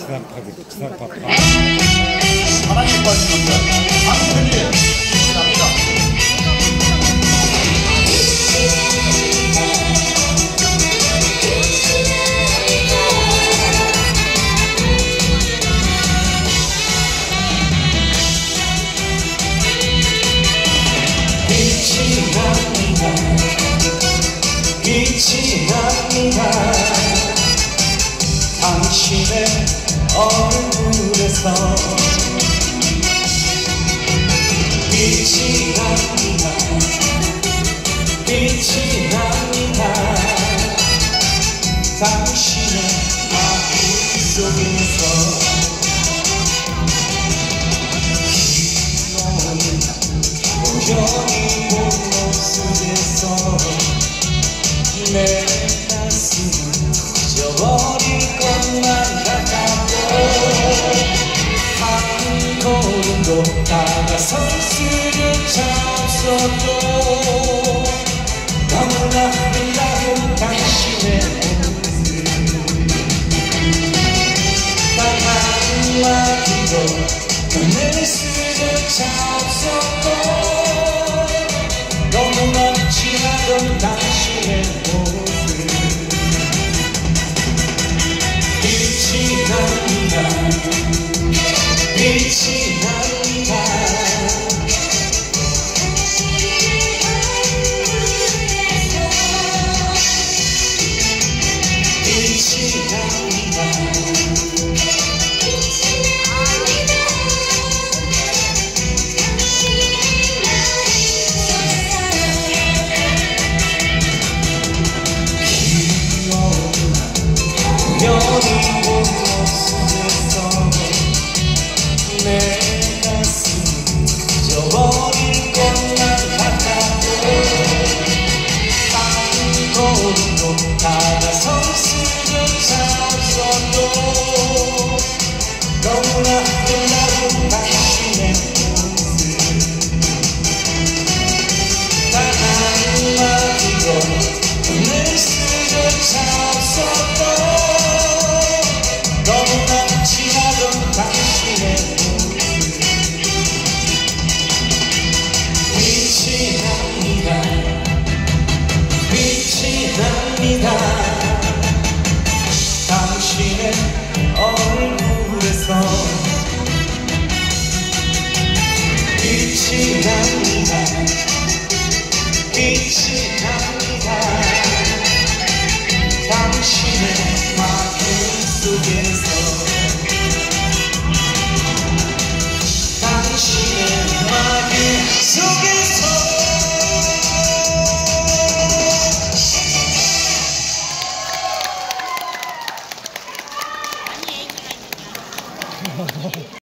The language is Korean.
지상파. 사랑에 빠진 남자 강현희의 남자. 빛이 납니다. 당신의 얼굴에서 빛이 납니다. 빛이 납니다. 당신의 마음 속에서 우연히 본 모습에서 내 가슴은 잊어버릴 것만 같았고 한 걸음도 다가설 수조차 없었고 너무나 아름다운 당신의 모습 단 한마디도 꺼낼 수조차 없었고 너무나 지나던 당신의 모습 빛이 납니다. 빛이 납니다. 빛이 납니다. 우연히 본 모습에서 내 가슴 잊어버릴 것만 같았고 한 걸음도 다가설 수조차 없었고 너무나 아름다운 당신의 모습 단 한마디도 꺼낼 수조차 없었고 너무나 지나던 당신의 모습 빛이 납니다. 빛이 납니다. 당신의 얼굴에서 빛이 납니다. 빛이 납니다. 당신의 마음 속에서 당신의 마음 속에서